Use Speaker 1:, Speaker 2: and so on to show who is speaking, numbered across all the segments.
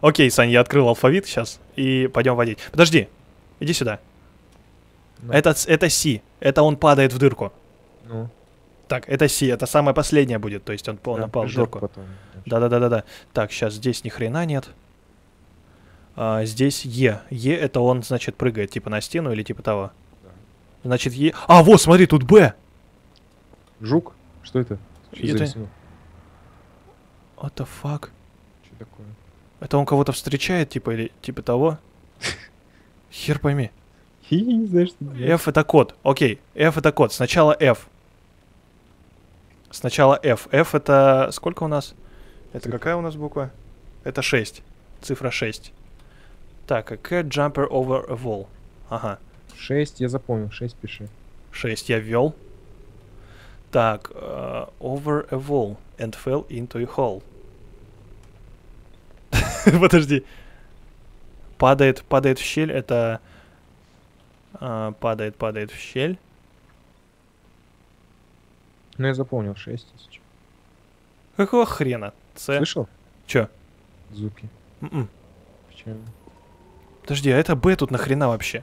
Speaker 1: Окей, Сань, я открыл алфавит сейчас и пойдем водить. Подожди, иди сюда.
Speaker 2: Ну.
Speaker 1: Это Си. Это он падает в дырку.
Speaker 2: Ну,
Speaker 1: Так, это Си, это самое последнее будет. То есть он
Speaker 2: да,
Speaker 1: напал в
Speaker 2: прыжок
Speaker 1: дырку.
Speaker 2: потом.
Speaker 1: Да-да-да-да-да. Так, сейчас здесь ни хрена нет. Здесь Е. Е это он, значит, прыгает типа на стену или типа того.
Speaker 2: Да.
Speaker 1: Значит, Е... А, вот, смотри, тут Б.
Speaker 2: Жук? Что это? Что
Speaker 1: Это-
Speaker 2: за рисунок?
Speaker 1: What the fuck?
Speaker 2: Что такое?
Speaker 1: Это он кого-то встречает, типа, или типа того? Хер пойми.
Speaker 2: Я не знаю, что это.
Speaker 1: F это код. Окей, F это код. Сначала F. Сначала F. F это... Сколько у нас? Это
Speaker 2: Цифра.
Speaker 1: какая у нас буква? Это 6. Цифра 6. Так, a cat jumper over a wall. Ага.
Speaker 2: 6, я запомнил, 6 пиши.
Speaker 1: 6 я ввел. Так, over a wall and fell into a hole. Подожди. Падает в щель, это... падает в щель.
Speaker 2: Ну, я запомнил 6. Если чё.
Speaker 1: Какого хрена? С.
Speaker 2: Слышал?
Speaker 1: Чё?
Speaker 2: Звуки.
Speaker 1: М-м.
Speaker 2: Печально.
Speaker 1: Подожди, а это Б тут нахрена вообще?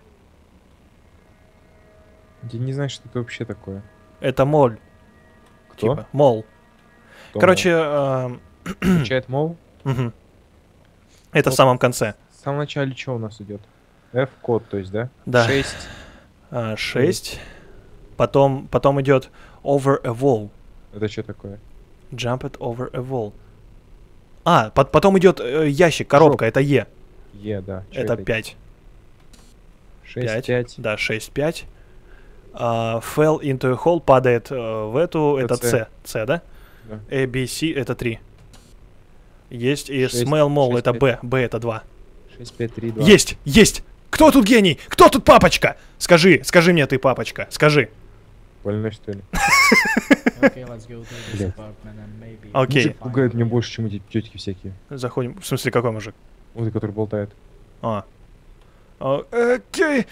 Speaker 2: Я не знаю, что это вообще такое.
Speaker 1: Это моль.
Speaker 2: Кто?
Speaker 1: Типа, мол.
Speaker 2: Кто
Speaker 1: Короче,
Speaker 2: мол? Включает мол.
Speaker 1: мгм. Это в
Speaker 2: Вот.
Speaker 1: самом конце.
Speaker 2: В самом начале что у нас идет? F-код, то есть, да?
Speaker 1: Да.
Speaker 2: 6.
Speaker 1: 6. Потом идет over a wall.
Speaker 2: Это что такое?
Speaker 1: Jump it over a wall. Потом идет ящик, коробка, это Е.
Speaker 2: Е, да. Чё
Speaker 1: Это 5.
Speaker 2: 6, 5.
Speaker 1: Да, 6, 5. Fell into a hole падает в эту, это
Speaker 2: C.
Speaker 1: С, да?
Speaker 2: Да.
Speaker 1: A, B, C это 3. Есть и
Speaker 2: Шесть,
Speaker 1: smell mall
Speaker 2: 6,
Speaker 1: это
Speaker 2: 5.
Speaker 1: Б, Б это 2.
Speaker 2: 6, 5, 3, 2.
Speaker 1: Есть! Кто тут гений? Кто тут папочка? Скажи мне ты, папочка, скажи.
Speaker 2: Больной, что ли?
Speaker 3: Okay, let's go to this
Speaker 2: Блядь.
Speaker 3: apartment and maybe.
Speaker 1: Окей.
Speaker 2: Мужик пугает меня больше, чем эти тетки всякие.
Speaker 1: Заходим. В смысле, какой мужик?
Speaker 2: Вот и который болтает.
Speaker 1: Окей.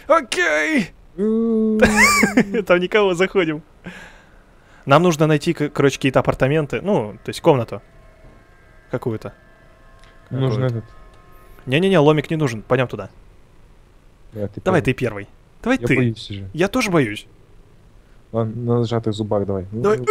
Speaker 1: Там никого, заходим. Нам нужно найти, короче, какие-то апартаменты. Ну, то есть комнату. Какую-то.
Speaker 2: Нужен
Speaker 1: Какую-то.
Speaker 2: этот.
Speaker 1: Не-не-не, ломик не нужен. Пойдем туда.
Speaker 2: Да, ты
Speaker 1: Давай
Speaker 2: первый.
Speaker 1: ты первый. Давай
Speaker 2: Я
Speaker 1: ты.
Speaker 2: боюсь уже.
Speaker 1: Я тоже боюсь.
Speaker 2: Ладно, на сжатых зубах давай.
Speaker 1: Давай.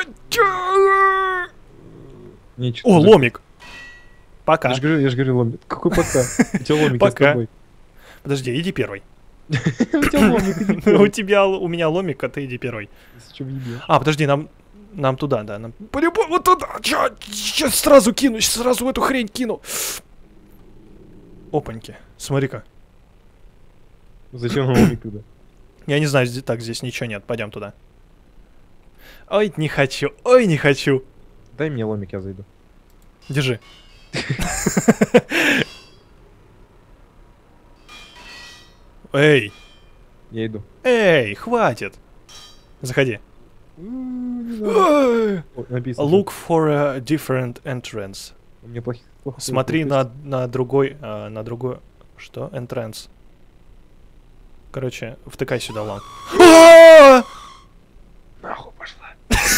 Speaker 2: Ничего.
Speaker 1: О, ломик. Пока.
Speaker 2: Я же говорю ломик. Какой пока? У тебя ломик, я с
Speaker 1: Пока.
Speaker 2: тобой.
Speaker 1: Подожди, иди первый.
Speaker 2: У тебя ломик, иди
Speaker 1: У
Speaker 2: первый.
Speaker 1: тебя, у меня ломик, а ты иди первый.
Speaker 2: Если чё, въебешь.
Speaker 1: Подожди, нам туда, да. Нам... По-любому вот туда. Сейчас сразу кину, сразу в эту хрень кину. Опаньки. Смотри-ка.
Speaker 2: Зачем ломик туда?
Speaker 1: Я не знаю, здесь ничего нет. Пойдем туда. Ой, не хочу. Ой, не хочу.
Speaker 2: Дай мне ломик, я зайду.
Speaker 1: Держи. Эй,
Speaker 2: Я иду.
Speaker 1: эй, хватит. Заходи.
Speaker 2: О, написано.
Speaker 1: Look for a different entrance.
Speaker 2: У меня плохо.
Speaker 1: Смотри на другой, что? Entrance. Короче, втыкай сюда лом.
Speaker 2: Нахуй пошла.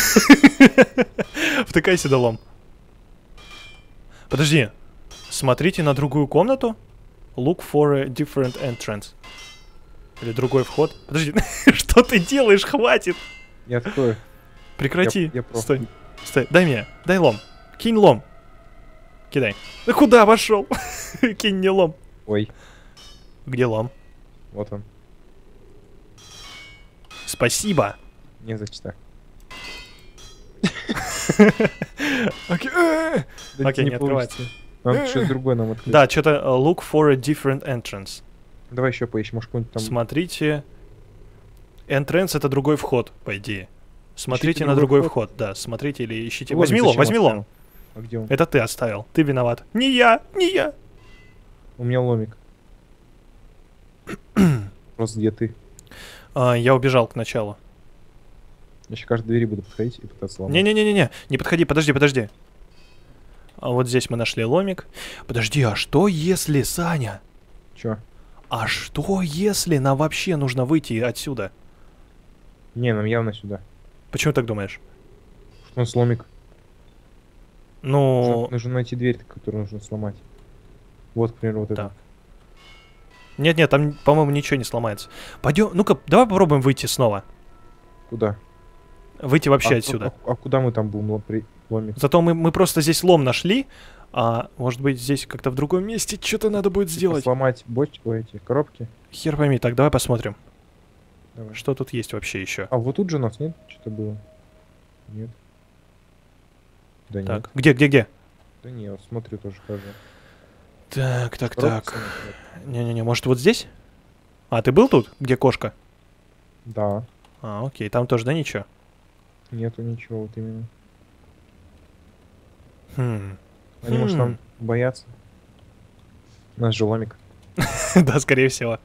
Speaker 1: Втыкай сюда лом. Подожди. Смотрите на другую комнату. Look for a different entrance. Или другой вход. Подожди, что ты делаешь? Хватит.
Speaker 2: Я открою.
Speaker 1: Прекрати.
Speaker 2: Я просто-
Speaker 1: Стой. Стой. Дай мне. Дай лом. Кинь лом. Кидай. Да куда пошел? Кинь мне лом.
Speaker 2: Ой,
Speaker 1: Где лом?
Speaker 2: вот он.
Speaker 1: Спасибо.
Speaker 2: Не зачитай.
Speaker 1: Окей.
Speaker 2: Да
Speaker 1: Окей, не открывается.
Speaker 2: получится. Надо что-то другое нам открыть.
Speaker 1: Да, что-то look for a different entrance.
Speaker 2: Давай еще поищем, может какой-нибудь там...
Speaker 1: Смотрите. Entrance это другой вход, по идее. Смотрите
Speaker 2: Ищите
Speaker 1: на
Speaker 2: другой
Speaker 1: другой
Speaker 2: вход.
Speaker 1: вход, да. Смотрите или ищите.
Speaker 2: Ломик
Speaker 1: Возьми лом,
Speaker 2: зачем
Speaker 1: возьми лом.
Speaker 2: оставил? А где он?
Speaker 1: Это ты оставил. Ты виноват. Не я, не я.
Speaker 2: У меня ломик. Просто где ты?
Speaker 1: Я убежал к началу.
Speaker 2: Я еще каждой двери буду подходить и пытаться ломать.
Speaker 1: Не-не-не-не, не подходи, подожди. А вот здесь мы нашли ломик. Подожди, а что если, Саня?
Speaker 2: Чё?
Speaker 1: А что если нам вообще нужно выйти отсюда?
Speaker 2: Не, нам явно сюда.
Speaker 1: Почему так думаешь?
Speaker 2: Что у нас ломик?
Speaker 1: Ну,
Speaker 2: Нужно найти дверь, которую нужно сломать. Вот, к примеру, вот
Speaker 1: Так.
Speaker 2: это.
Speaker 1: Нет, там, по-моему, ничего не сломается. Пойдем, ну-ка, давай попробуем выйти снова.
Speaker 2: Куда?
Speaker 1: Выйти вообще отсюда.
Speaker 2: А куда мы там будем ломить?
Speaker 1: Зато мы просто здесь лом нашли, а может быть здесь как-то в другом месте что-то надо будет сделать.
Speaker 2: Сломать бочки, эти коробки?
Speaker 1: Хер пойми, так, давай посмотрим,
Speaker 2: Давай.
Speaker 1: что тут есть вообще еще.
Speaker 2: А вот тут же у нас нет? Что-то было? Нет. Да нет.
Speaker 1: Так, где?
Speaker 2: Да нет, вот смотрю, тоже хожу.
Speaker 1: Так.
Speaker 2: Коробки нет.
Speaker 1: Не-не-не, может вот здесь? А, ты был тут, где кошка?
Speaker 2: Да.
Speaker 1: А, окей, там тоже, да, ничего?
Speaker 2: Нету ничего, вот именно.
Speaker 1: Хм.
Speaker 2: Они, может, нам боятся? У нас же ломик.
Speaker 1: Да, скорее всего.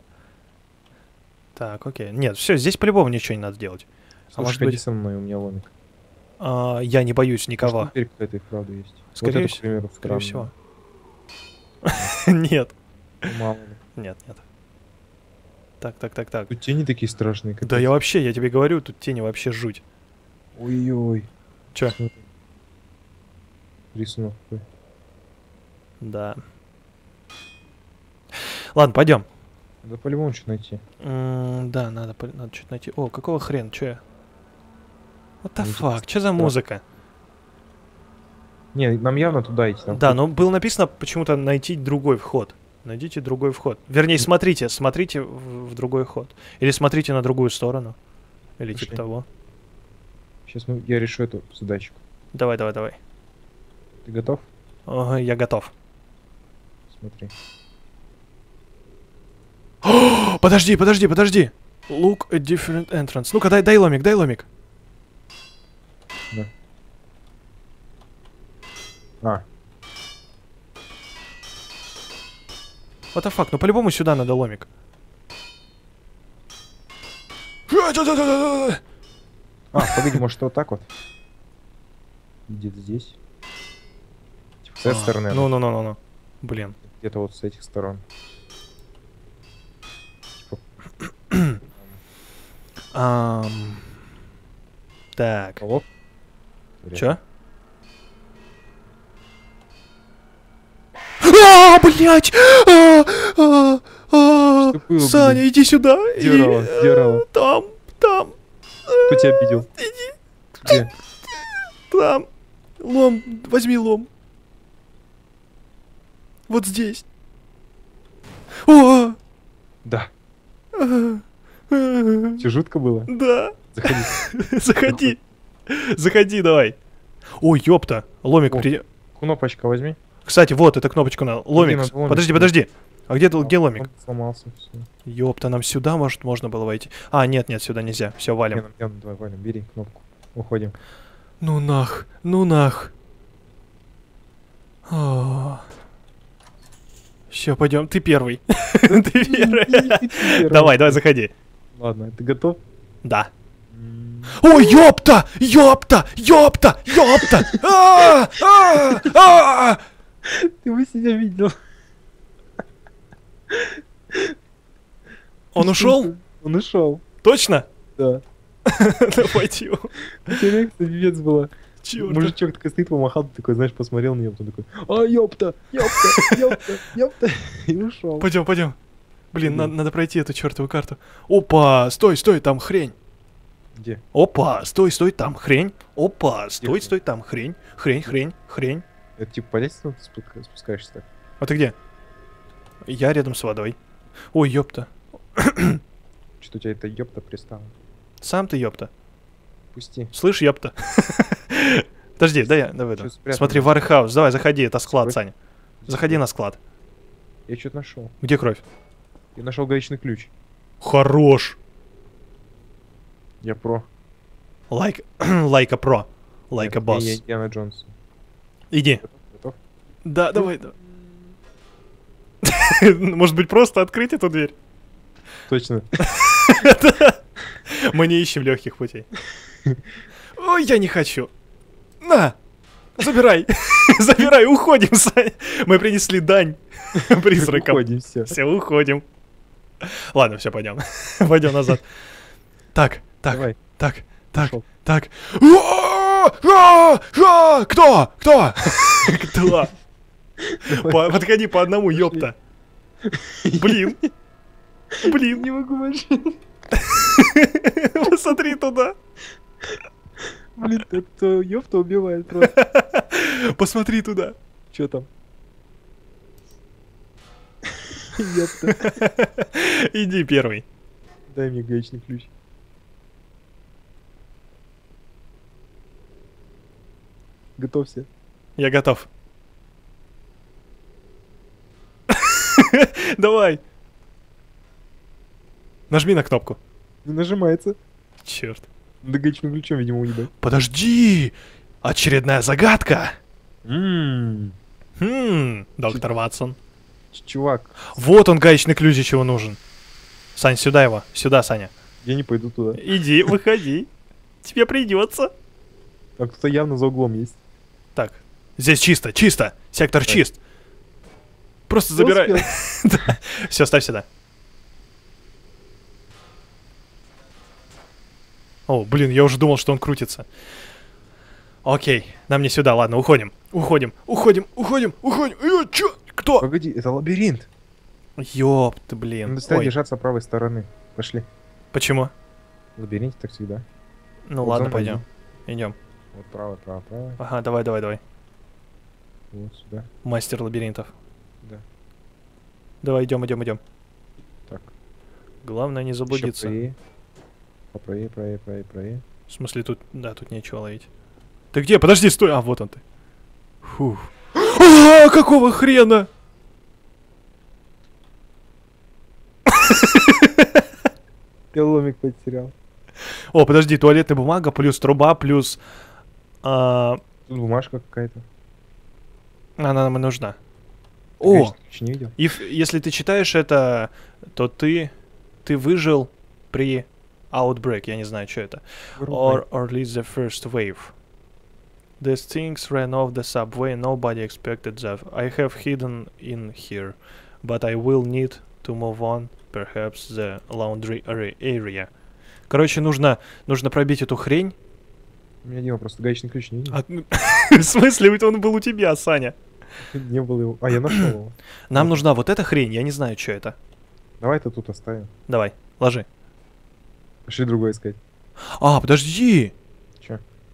Speaker 1: Так, окей. Нет, все, здесь по-любому ничего не надо делать.
Speaker 2: Слушай,
Speaker 1: может
Speaker 2: ходи
Speaker 1: быть-
Speaker 2: со мной, у меня ломик.
Speaker 1: Я не боюсь никого.
Speaker 2: Может, теперь какая-то и вправду есть.
Speaker 1: Скорее
Speaker 2: вот это,
Speaker 1: вс-
Speaker 2: к примеру,
Speaker 1: Скорее
Speaker 2: странно.
Speaker 1: всего. Нет.
Speaker 2: Ну, мало ли.
Speaker 1: Нет. Так.
Speaker 2: Тут тени такие страшные.
Speaker 1: Да я тебе говорю, тут тени вообще жуть.
Speaker 2: Ой-ой.
Speaker 1: Чё?
Speaker 2: Смотри. Рисунок какой.
Speaker 1: Да. Ладно, пойдем.
Speaker 2: Да по-любому что найти.
Speaker 1: Да, надо что-то найти. О, какого хрена, чё я? What the
Speaker 2: Ну,
Speaker 1: fuck, что за музыка?
Speaker 2: Не, нам явно туда идти. Там
Speaker 1: Да, но было написано почему-то найти другой вход. Найдите другой вход. Вернее, смотрите в другой ход. Или смотрите на другую сторону. Или типа
Speaker 2: Пошли.
Speaker 1: того.
Speaker 2: Сейчас я решу эту задачку.
Speaker 1: Давай.
Speaker 2: Ты готов?
Speaker 1: Ага, я готов.
Speaker 2: Смотри.
Speaker 1: Подожди. Look a different entrance. Ну-ка, дай ломик.
Speaker 2: Да. А,
Speaker 1: What the fuck, ну по-любому сюда надо ломик.
Speaker 2: погоди, может вот так вот? Где-то здесь. Типа с этой стороны.
Speaker 1: Ну. Блин.
Speaker 2: Где-то вот с этих сторон.
Speaker 1: Так.
Speaker 2: Оп.
Speaker 1: Чё? Блять!
Speaker 2: Что было,
Speaker 1: Саня,
Speaker 2: блин?
Speaker 1: иди сюда!
Speaker 2: Дёрало.
Speaker 1: Там!
Speaker 2: Кто тебя обидел? Где?
Speaker 1: Там! Лом, возьми лом. Вот здесь. О!
Speaker 2: Да.
Speaker 1: Да.
Speaker 2: Тебе жутко было?
Speaker 1: Заходи. Заходи, давай. Ой, ёпта. Ломик.
Speaker 2: О. Кнопочка возьми.
Speaker 1: Кстати, вот, эта кнопочка на ломик.
Speaker 2: надо ломик
Speaker 1: Подожди. А где ломик?
Speaker 2: Он сломался. Все.
Speaker 1: Ёпта, нам сюда, может, можно было войти. А, нет, сюда нельзя. Все, валим.
Speaker 2: Давай, валим, бери кнопку. Уходим.
Speaker 1: Ну нах. Все, пойдем. Ты первый. Ты первый. Давай, заходи.
Speaker 2: Ладно, ты готов?
Speaker 1: Да. Ой, ёпта!
Speaker 2: Ты бы себя видел.
Speaker 1: Он ушел?
Speaker 2: Он ушел.
Speaker 1: Точно?
Speaker 2: Да.
Speaker 1: Ну пойдем.
Speaker 2: У тебя реакция пипец была.
Speaker 1: Чёрт.
Speaker 2: Мужичок такой стоит, помахал, ты такой, знаешь, посмотрел на него, потом такой, ёпта. И ушел.
Speaker 1: Пойдем. Блин, надо пройти эту чертову карту. Опа, стой, там хрень.
Speaker 2: Где?
Speaker 1: Опа, стой, там хрень. Опа, стой, там хрень. Хрень.
Speaker 2: Это типа по лестнице спускаешься так?
Speaker 1: А ты где? Я рядом с водой. Ой, ёпта.
Speaker 2: Что у тебя это ёпта пристало?
Speaker 1: Сам ты ёпта.
Speaker 2: Пусти.
Speaker 1: Слышь, ёпта. Подожди, давай.
Speaker 2: Чё спрятано?
Speaker 1: Смотри, warehouse. Давай, заходи, это склад,
Speaker 2: Кровь?
Speaker 1: Саня. Заходи на склад.
Speaker 2: Я что-то нашел.
Speaker 1: Где кровь?
Speaker 2: Я нашел гаечный ключ.
Speaker 1: Хорош.
Speaker 2: Я про.
Speaker 1: Like a pro. Like a
Speaker 2: Я
Speaker 1: boss.
Speaker 2: Индиана Джонс.
Speaker 1: Иди.
Speaker 2: Готов?
Speaker 1: Да, давай. Может быть, просто открыть эту дверь?
Speaker 2: Точно.
Speaker 1: Мы не ищем легких путей. Ой, я не хочу. На! Забирай! Забирай, уходим, Саня! Мы принесли дань призракам.
Speaker 2: Уходим, все.
Speaker 1: Все, уходим. Ладно, все, пойдем. Пойдем назад. Так.
Speaker 2: Давай. Пошёл.
Speaker 1: Кто? Кто? Подходи по одному, ёпта. Блин. Блин.
Speaker 2: Не могу больше.
Speaker 1: Посмотри туда.
Speaker 2: Блин, это ёпта убивает просто.
Speaker 1: Посмотри туда.
Speaker 2: Чё там? Ёпта.
Speaker 1: Иди первый.
Speaker 2: Дай мне гаечный ключ. Готовься.
Speaker 1: Я готов. Давай. Нажми на кнопку.
Speaker 2: Не нажимается.
Speaker 1: Черт.
Speaker 2: Да гаечным ключом, видимо, уебать.
Speaker 1: Подожди! Очередная загадка!
Speaker 2: Ммм.
Speaker 1: Доктор Ватсон.
Speaker 2: Чувак,
Speaker 1: Вот он, гаечный ключ, для чего нужен. Сань, сюда его. Сюда, Саня.
Speaker 2: я не пойду туда.
Speaker 1: Иди, выходи. Тебе придется.
Speaker 2: А кто-то явно за углом есть.
Speaker 1: Так, здесь чисто, чисто. Сектор
Speaker 2: Так.
Speaker 1: чист. Просто
Speaker 2: Кто
Speaker 1: забирай.
Speaker 2: успел?
Speaker 1: Все, ставь сюда. О, блин, я уже думал, что он крутится. Окей, нам не сюда, ладно, уходим. Уходим. Чё? Кто?
Speaker 2: Погоди, это лабиринт.
Speaker 1: Ёпты, блин.
Speaker 2: Надо стоять
Speaker 1: Ой,
Speaker 2: держаться правой стороны. Пошли.
Speaker 1: почему?
Speaker 2: В лабиринте так всегда.
Speaker 1: Ну
Speaker 2: Вот
Speaker 1: ладно,
Speaker 2: за мной
Speaker 1: пойдем. Идем.
Speaker 2: Вот право.
Speaker 1: Ага, давай.
Speaker 2: Вот сюда.
Speaker 1: Мастер лабиринтов.
Speaker 2: Да.
Speaker 1: Давай, идем.
Speaker 2: Так.
Speaker 1: Главное не
Speaker 2: Ещё
Speaker 1: заблудиться.
Speaker 2: правее.
Speaker 1: В смысле, тут, да, тут нечего ловить. Ты где? Подожди, стой! А, вот он ты. Фух. А, какого хрена?
Speaker 2: Я ломик потерял.
Speaker 1: О, подожди, туалетная бумага, плюс труба, плюс...
Speaker 2: Тут бумажка какая-то.
Speaker 1: Она нам и нужна.
Speaker 2: Ты
Speaker 1: О,
Speaker 2: гаечный ключ не видел?
Speaker 1: если ты читаешь это, то ты выжил при outbreak, я не знаю, что это. Or at least the first wave. These things ran off the subway, nobody expected that. I have hidden in here, but I will need to move on, perhaps the laundry area. Короче, нужно пробить эту хрень.
Speaker 2: У меня Дима просто гаечный ключ не видел.
Speaker 1: В смысле, он был у тебя, Саня?
Speaker 2: Не было его. А, я нашел его.
Speaker 1: Нам нужна вот эта хрень, я не знаю, что это.
Speaker 2: Давай это тут оставим.
Speaker 1: Давай, ложи.
Speaker 2: Пошли другое искать.
Speaker 1: А, подожди!
Speaker 2: Чё?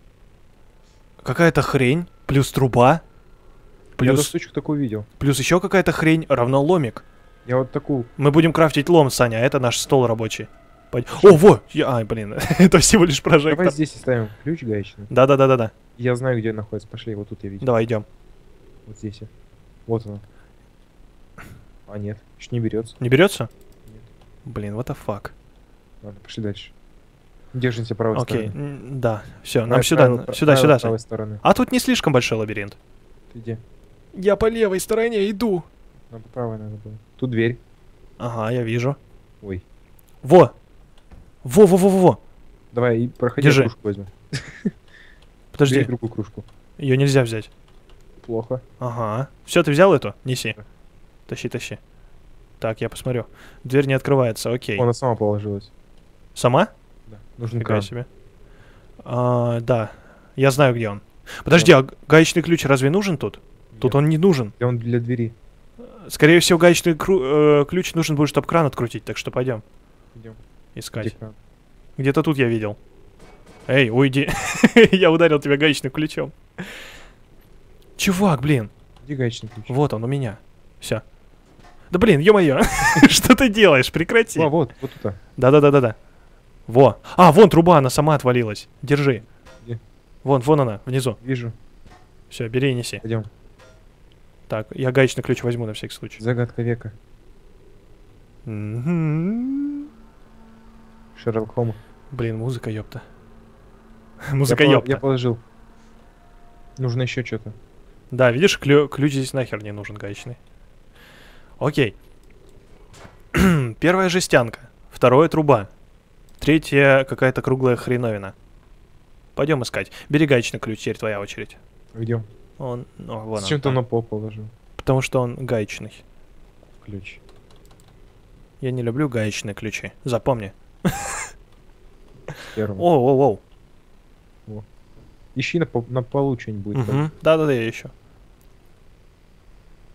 Speaker 1: Какая-то хрень, плюс труба,
Speaker 2: Я
Speaker 1: плюс
Speaker 2: досточку такую видел.
Speaker 1: еще какая-то хрень равно ломик.
Speaker 2: Я вот такую.
Speaker 1: Мы будем крафтить лом, Саня, а это наш стол рабочий. О, во! Ай, блин, это всего лишь прожектор.
Speaker 2: Давай здесь оставим ключ гаечный.
Speaker 1: Да.
Speaker 2: Я знаю, где он находится. Пошли, вот тут я видел.
Speaker 1: Давай, идем.
Speaker 2: Вот здесь. Вот он. А, нет. Еще не берется.
Speaker 1: Не берется?
Speaker 2: Нет.
Speaker 1: Блин, what the fuck.
Speaker 2: Ладно, пошли дальше. Держимся правой
Speaker 1: Окей,
Speaker 2: стороны.
Speaker 1: да, все, нам
Speaker 2: Правой,
Speaker 1: сюда,
Speaker 2: правой,
Speaker 1: сюда,
Speaker 2: правой,
Speaker 1: Сань.
Speaker 2: правой стороны.
Speaker 1: А тут не слишком большой лабиринт.
Speaker 2: Ты где?
Speaker 1: Я по левой стороне иду.
Speaker 2: Нам по правой надо было. Тут дверь.
Speaker 1: Ага, я вижу.
Speaker 2: Ой.
Speaker 1: Во! Во!
Speaker 2: Давай, и проходи,
Speaker 1: Держи.
Speaker 2: кружку возьмем.
Speaker 1: Подожди,
Speaker 2: Бери другую кружку.
Speaker 1: ее нельзя взять.
Speaker 2: Плохо.
Speaker 1: Ага. Все, ты взял эту? Неси.
Speaker 2: Да.
Speaker 1: Тащи. Так, я посмотрю. Дверь не открывается, окей.
Speaker 2: Она сама положилась.
Speaker 1: Сама?
Speaker 2: Да. Нужен
Speaker 1: Фига
Speaker 2: кран.
Speaker 1: себе. Да, я знаю, где он. Подожди, а гаечный ключ разве нужен тут? Тут он не нужен.
Speaker 2: И он для двери.
Speaker 1: Скорее всего, гаечный ключ нужен будет, чтобы кран открутить, так что пойдем
Speaker 2: Идем.
Speaker 1: искать.
Speaker 2: Где кран?
Speaker 1: Где-то тут я видел. Эй, уйди. Я ударил тебя гаечным ключом. Чувак, блин.
Speaker 2: Где гаечный ключ?
Speaker 1: Вот он у меня. Все. Да блин, ё-моё. Что ты делаешь? Прекрати.
Speaker 2: А, вот тут.
Speaker 1: Да. Во. А, вон труба, она сама отвалилась. Держи.
Speaker 2: Где?
Speaker 1: Вон она, внизу.
Speaker 2: Вижу.
Speaker 1: Все, бери и неси.
Speaker 2: Пойдем.
Speaker 1: Так, я гаечный ключ возьму на всякий случай.
Speaker 2: Загадка века.
Speaker 1: Мгм.
Speaker 2: Шерлок Холмс.
Speaker 1: Блин, музыка, ёпта. Музыка, ёпта.
Speaker 2: Я положил. Нужно еще что-то.
Speaker 1: Да, видишь, ключ здесь нахер не нужен гаечный. Окей. Первая жестянка. Второе труба. Третья какая-то круглая хреновина. Пойдем искать. Бери гаечный ключ, теперь твоя очередь.
Speaker 2: Где?
Speaker 1: Вон он.
Speaker 2: Зачем ты на пол положил?
Speaker 1: Потому что он гаечный.
Speaker 2: Ключ.
Speaker 1: Я не люблю гаечные ключи. Запомни.
Speaker 2: Первый.
Speaker 1: Оу.
Speaker 2: Ищи на полу что-нибудь.
Speaker 1: Да, я еще.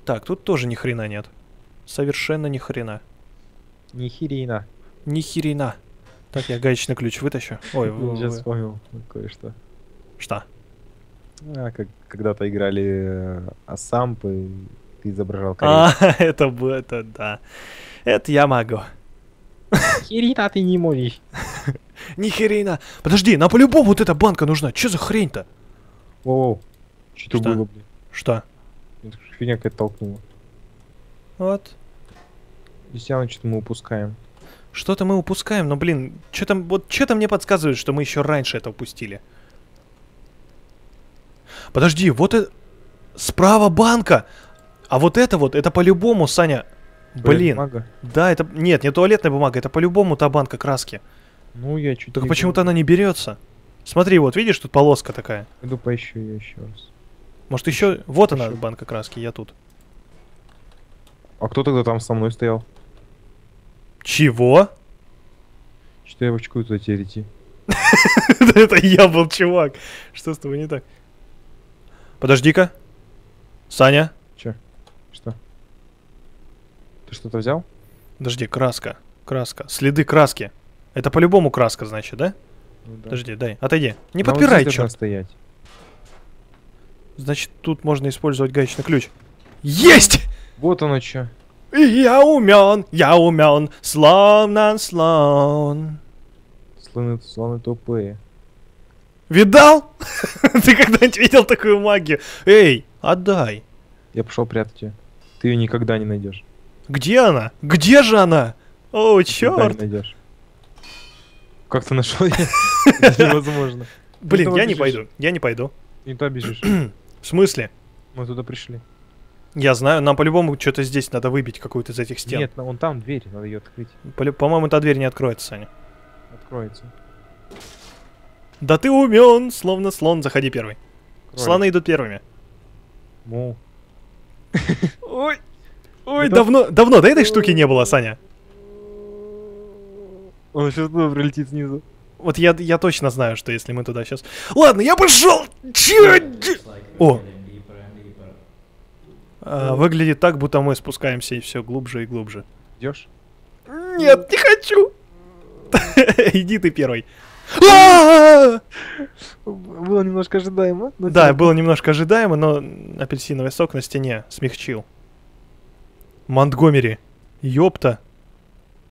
Speaker 1: Так, тут тоже ни хрена нет. Совершенно ни хрена.
Speaker 2: Нихерина.
Speaker 1: Ни хрена. Так, я гаечный ключ вытащу. Ой,
Speaker 2: Сейчас вспомнил кое-что.
Speaker 1: Что?
Speaker 2: Как когда-то играли Асамп, и ты изображал корейца.
Speaker 1: Это да. Это я могу.
Speaker 2: Херина ты не можешь.
Speaker 1: Ни хрена. Подожди, нам по-любому вот эта банка нужна. Че за хрень-то?
Speaker 2: Воу. Что
Speaker 1: Что?
Speaker 2: было, блин?
Speaker 1: Что?
Speaker 2: Это фигня какая-то толкнула.
Speaker 1: Вот.
Speaker 2: Действительно, что-то мы упускаем.
Speaker 1: Что-то мы упускаем, но, блин, что-то мне подсказывает, что мы еще раньше это упустили. Подожди, вот это... Справа банка! А вот, это по-любому, Саня... Блин.
Speaker 2: Бумага?
Speaker 1: Да, это... Нет, не туалетная бумага, это по-любому та банка краски.
Speaker 2: Ну, я чуть
Speaker 1: Только почему-то она не берется. Смотри, вот, видишь, тут полоска такая.
Speaker 2: Иду поищу ее еще раз.
Speaker 1: Может, еще... Вот она,
Speaker 2: Ещё.
Speaker 1: банка краски, я тут.
Speaker 2: А кто тогда там со мной стоял?
Speaker 1: Чего?
Speaker 2: Что я в очку туда теперь идти?
Speaker 1: Это я был, чувак. Что с тобой не так? Подожди-ка. Саня.
Speaker 2: Че? Что? Ты что-то взял?
Speaker 1: Подожди, краска. Краска. Следы краски. Это по-любому краска, значит, да?
Speaker 2: Ну, да.
Speaker 1: Подожди, дай. Отойди. Не
Speaker 2: Она вот
Speaker 1: подпирай,
Speaker 2: здесь должна
Speaker 1: чё.
Speaker 2: стоять.
Speaker 1: Значит, тут можно использовать гаечный ключ. Есть!
Speaker 2: Вот оно что.
Speaker 1: Я умен, словно слон.
Speaker 2: Слоны тупые.
Speaker 1: Видал? Ты когда-нибудь видел такую магию? Эй, отдай.
Speaker 2: Я пошел прятать ее. Ты ее никогда не найдешь.
Speaker 1: Где она? Где же она? О,
Speaker 2: Никогда
Speaker 1: черт.
Speaker 2: не найдешь. Как ты нашел ее? Это невозможно.
Speaker 1: Блин,
Speaker 2: Ты
Speaker 1: я не
Speaker 2: бежишь.
Speaker 1: пойду. Я не пойду.
Speaker 2: Не туда бежишь.
Speaker 1: В смысле?
Speaker 2: Мы туда пришли.
Speaker 1: Я знаю, нам по-любому что-то здесь надо выбить, какую-то из этих стен.
Speaker 2: Нет, вон там дверь, надо ее открыть.
Speaker 1: По-моему, та дверь не откроется, Саня.
Speaker 2: Откроется.
Speaker 1: Да ты умен, словно слон. Заходи первый.
Speaker 2: Кролик.
Speaker 1: Слоны идут первыми.
Speaker 2: Му.
Speaker 1: Ой, ой,
Speaker 2: Это-
Speaker 1: давно до этой штуки не было, Саня.
Speaker 2: Он сейчас туда прилетит снизу.
Speaker 1: Вот я точно знаю, что если мы туда сейчас... Ладно, я пошел! Чё? О! Выглядит так, будто мы спускаемся и все глубже и глубже.
Speaker 2: Идешь?
Speaker 1: Нет, не хочу! Иди ты первый. А!
Speaker 2: Было немножко ожидаемо. но
Speaker 1: Да,
Speaker 2: типа-
Speaker 1: было немножко ожидаемо, но апельсиновый сок на стене смягчил. Монтгомери. Ёпта.